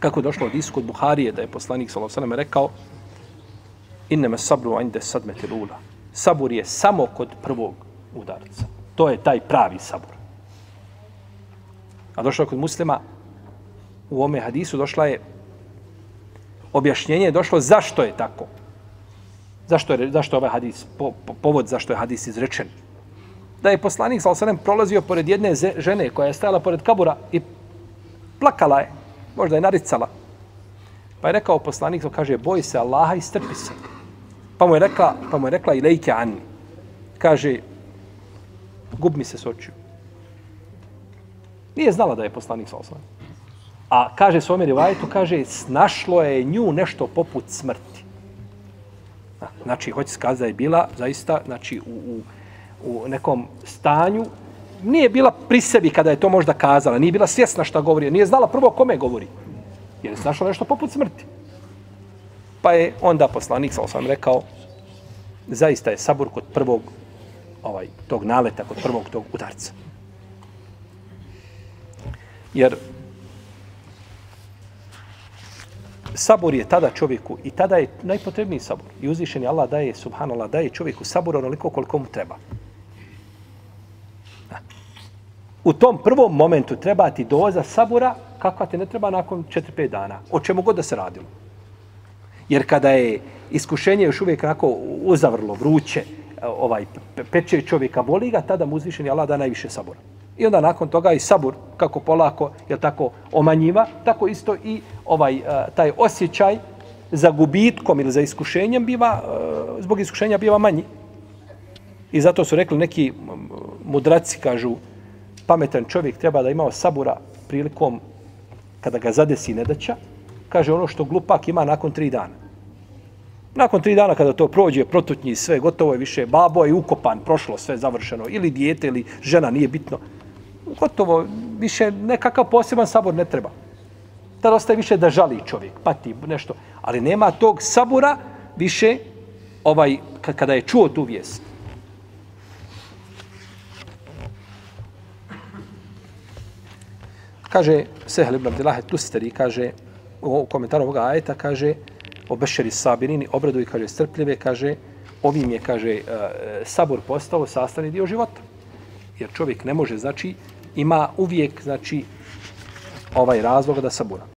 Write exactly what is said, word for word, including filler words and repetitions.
Kako je došlo od hadisu kod Buharije da je poslanik sallallahu alejhi ve sellem rekao innama sabru inde sadmeti lula. Sabur je samo kod prvog udarca. To je taj pravi sabur. A došlo kod Muslima u ome hadisu došla je objašnjenje je došlo zašto je tako. Zašto je, zašto je ovaj hadis, po, po, povod zašto je hadis izrečen. Da je poslanik sallallahu alejhi ve sellem prolazio pored jedne žene koja je stajala pored kabura i plakala je, možda je naricala. Pa je rekao poslanik, kaže, boj se Allaha i strpi se. Pa mu je rekla, pa mu je rekla ilejke anni. Kaže, gub mi se s očiju. Nije znala da je poslanik sallallahu alejhi ve sellem. A kaže svome rivajetu, kaže, snašlo je nju nešto poput smrti. Znači, hoće skazati da je bila zaista, znači, u, u, u nekom stanju, nije bila pri sebi kada je to možda kazala, nije bila svjesna šta govori, nije znala prvo kome govori, jer je snašlo nešto poput smrti. Pa je onda poslanik, sam sam rekao, zaista je sabur kod prvog ovaj, tog naleta, kod prvog tog udarca. Jer sabur je tada čovjeku i tada je najpotrebniji sabur. I uzvišeni Allah daje, subhanallah, daje čovjeku sabur onoliko koliko mu treba. U tom prvom momentu treba ti doza sabura kakva te ne treba nakon četiri pet dana. O čemu god da se radilo. Jer kada je iskušenje još uvijek onako uzavrlo, vruće, ovaj, peče čovjeka, boli ga, tada mu uzvišeni Allah da najviše sabura. I onda nakon toga i sabur, kako polako, je tako omanjiva, tako isto i ovaj taj osjećaj za gubitkom ili za iskušenjem biva, zbog iskušenja biva manji. I zato su rekli neki mudraci, kažu, pametan čovjek treba da ima sabura prilikom kada ga zadesi nedaća, kaže ono što glupak ima nakon tri dana. Nakon tri dana kada to prođe, protutnji sve, gotovo je više, babo je ukopan, prošlo sve završeno, ili dijete, ili žena, nije bitno. Gotovo, više nekakav poseban sabor ne treba. Tada ostaje više da žali čovjek, pati nešto. Ali nema tog sabura više ovaj, kada je čuo tu vijest. Kaže Sehl ibn Abdillah Tustari, kaže u komentaru ovoga ajeta, kaže obešeri sabirini, obraduj, kaže strpljive, kaže ovim je, kaže, sabor postao sastavni dio života. Jer čovjek ne može, znači, ima uvijek, znači, ovaj razlog da sabura.